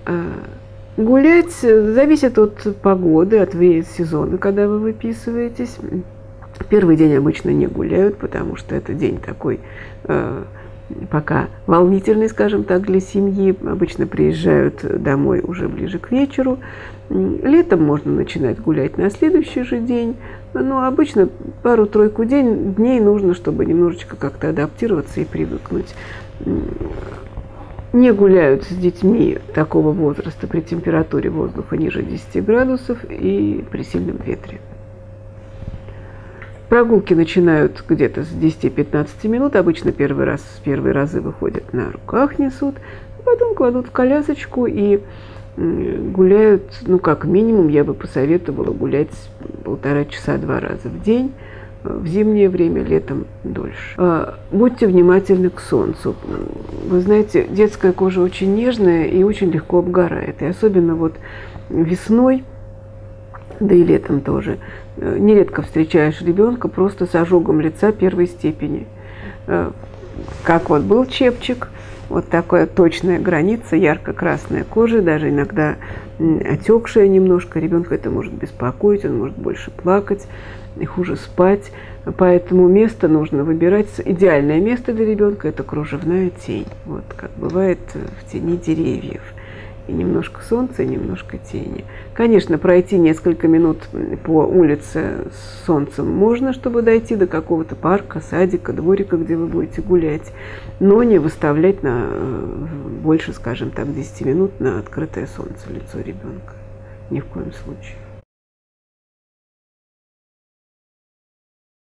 Гулять зависит от погоды, от сезона, когда вы выписываетесь. Первый день обычно не гуляют, потому что это день такой пока волнительный, скажем так, для семьи. Обычно приезжают домой уже ближе к вечеру. Летом можно начинать гулять на следующий же день. Но обычно пару-тройку дней нужно, чтобы немножечко как-то адаптироваться и привыкнуть. Не гуляют с детьми такого возраста при температуре воздуха ниже 10 градусов и при сильном ветре. Прогулки начинают где-то с 10-15 минут. Обычно первые разы выходят на руках, несут, а потом кладут в колясочку и гуляют, ну, как минимум, я бы посоветовала гулять 1,5 часа 2 раза в день. В зимнее время, летом дольше. Будьте внимательны к солнцу. Вы знаете, детская кожа очень нежная и очень легко обгорает. И особенно вот весной, да и летом тоже, нередко встречаешь ребенка просто с ожогом лица первой степени. Как вот был чепчик, вот такая точная граница, ярко-красная кожа, даже иногда отекшая немножко. Ребенка это может беспокоить, он может больше плакать и хуже спать. Поэтому место нужно выбирать. Идеальное место для ребенка – это кружевная тень. Вот как бывает в тени деревьев. И немножко солнца, и немножко тени. Конечно, пройти несколько минут по улице с солнцем можно, чтобы дойти до какого-то парка, садика, дворика, где вы будете гулять, но не выставлять на больше, скажем так, 10 минут на открытое солнце лицо ребенка. Ни в коем случае.